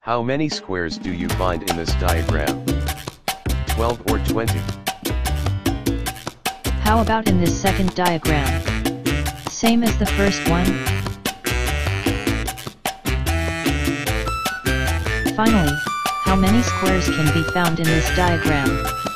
How many squares do you find in this diagram? 12 or 20? How about in this second diagram? Same as the first one? Finally, how many squares can be found in this diagram?